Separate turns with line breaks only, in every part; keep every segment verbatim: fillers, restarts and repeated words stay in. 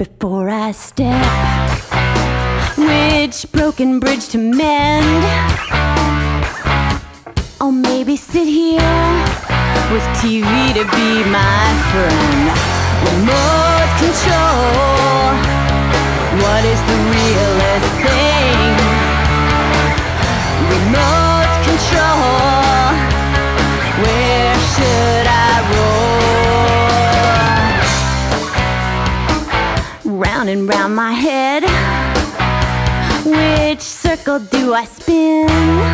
before I step. Which broken bridge to mend? Or maybe sit here with T V to be my friend. Remote control, what is the realest thing? Remote control, where should I roll? Round and round my head, which circle do I spin?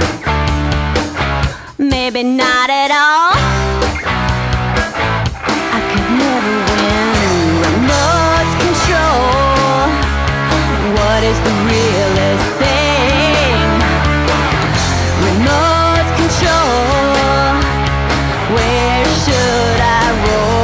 Maybe not at all. I could never win. Remote control, what is the realest thing? Remote control, where should I roll?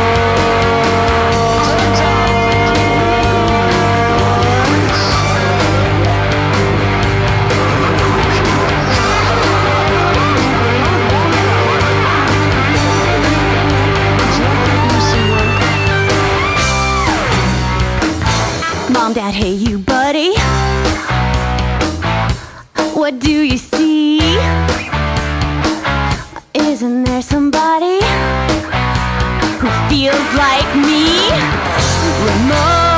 Mom, Dad, hey you buddy, what do you see? Isn't there somebody who feels like me? Remote